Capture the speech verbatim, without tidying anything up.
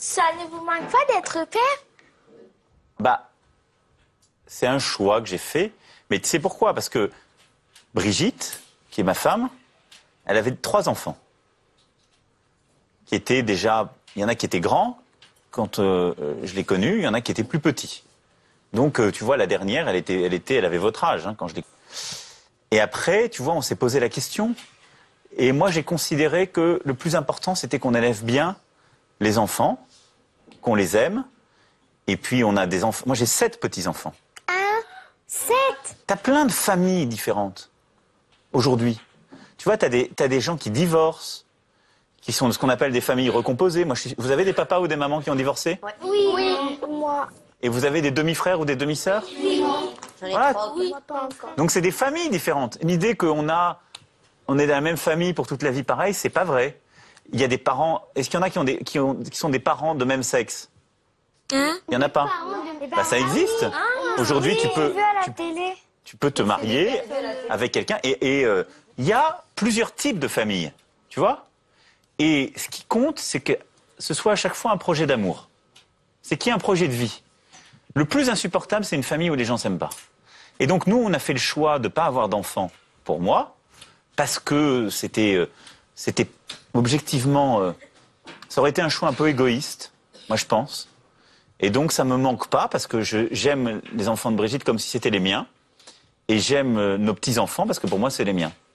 Ça ne vous manque pas d'être père? Bah, c'est un choix que j'ai fait. Mais tu sais pourquoi? Parce que Brigitte, qui est ma femme, elle avait trois enfants. Qui étaient déjà... Il y en a qui étaient grands quand euh, je l'ai connue, il y en a qui étaient plus petits. Donc, euh, tu vois, la dernière, elle, était, elle, était, elle avait votre âge hein, quand je l'ai... Et après, tu vois, on s'est posé la question. Et moi, j'ai considéré que le plus important, c'était qu'on élève bien les enfants, qu'on les aime. Et puis, on a des enfants... Moi, j'ai sept petits-enfants. Un, sept. T'as plein de familles différentes aujourd'hui. Tu vois, t'as des, t'as des gens qui divorcent, qui sont ce qu'on appelle des familles recomposées. Moi, je suis... Vous avez des papas ou des mamans qui ont divorcé? Oui, oui, moi. Et vous avez des demi-frères ou des demi-sœurs? Oui. Voilà. Oui, pas encore. Donc, c'est des familles différentes. L'idée qu'on a, on est dans la même famille pour toute la vie pareil, c'est pas vrai. Il y a des parents... Est-ce qu'il y en a qui, ont des, qui, ont, qui sont des parents de même sexe? Hein? Il y en a pas. Bah, ça existe. Aujourd'hui, tu peux... Vu à la tu- télé. Tu peux te marier avec quelqu'un et il euh, y a plusieurs types de familles, tu vois. Et ce qui compte, c'est que ce soit à chaque fois un projet d'amour. C'est qu'il y ait un projet de vie. Le plus insupportable, c'est une famille où les gens s'aiment pas. Et donc nous, on a fait le choix de ne pas avoir d'enfants pour moi, parce que c'était, euh, c'était objectivement, euh, ça aurait été un choix un peu égoïste, moi je pense. Et donc ça me manque pas, parce que je, j'aime les enfants de Brigitte comme si c'était les miens. Et j'aime nos petits-enfants parce que pour moi, c'est les miens.